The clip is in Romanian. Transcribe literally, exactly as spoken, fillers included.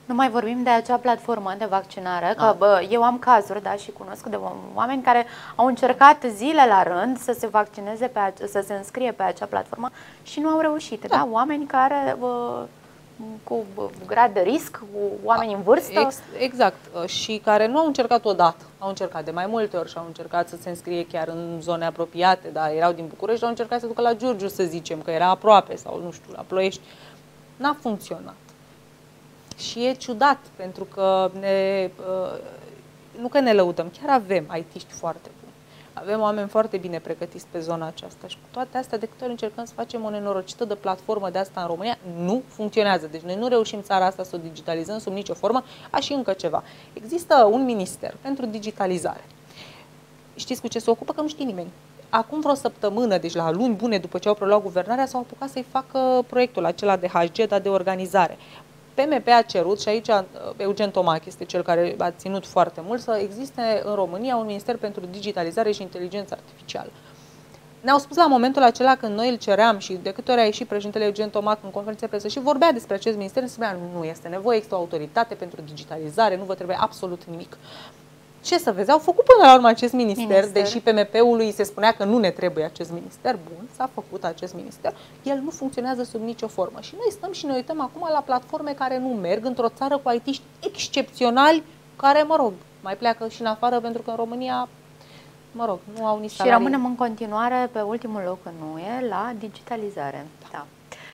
Nu mai vorbim de acea platformă de vaccinare, că bă, eu am cazuri, da, și cunosc de oameni care au încercat zile la rând să se vaccineze, pe ace- să se înscrie pe acea platformă și nu au reușit, da? da? Oameni care bă, cu grad de risc, cu oameni în vârstă. Ex exact. Și care nu au încercat odată, au încercat de mai multe ori și au încercat să se înscrie chiar în zone apropiate, da, erau din București, au încercat să ducă la Giurgiu, să zicem, că era aproape, sau nu știu, la Ploiești. N-a funcționat. Și e ciudat, pentru că ne, nu că ne lăudăm, chiar avem I T-ști foarte buni. Avem oameni foarte bine pregătiți pe zona aceasta și cu toate astea, de câte ori încercăm să facem o nenorocită de platformă de asta în România, nu funcționează. Deci noi nu reușim țara asta să o digitalizăm sub nicio formă. A, și încă ceva. Există un minister pentru digitalizare. Știți cu ce se ocupă? Că nu știe nimeni. Acum vreo săptămână, deci la luni bune după ce au preluat guvernarea, s-au apucat să-i facă proiectul acela de H G, dar de organizare. P M P a cerut, și aici Eugen Tomac este cel care a ținut foarte mult, să existe în România un minister pentru digitalizare și inteligență artificială. Ne-au spus la momentul acela când noi îl ceream și de câte ori a ieșit președintele Eugen Tomac în conferințe presă și vorbea despre acest minister, ne spunea, nu este nevoie, există o autoritate pentru digitalizare, nu vă trebuie absolut nimic. Ce să vezi, au făcut până la urmă acest minister, minister. Deși P M P-ului se spunea că nu ne trebuie acest minister, bun, s-a făcut acest minister, el nu funcționează sub nicio formă. Și noi stăm și ne uităm acum la platforme care nu merg într-o țară cu I T-ști excepționali, care, mă rog, mai pleacă și în afară, pentru că în România, mă rog, nu au nici salarii. Și rămânem în continuare pe ultimul loc în U E la digitalizare. Da.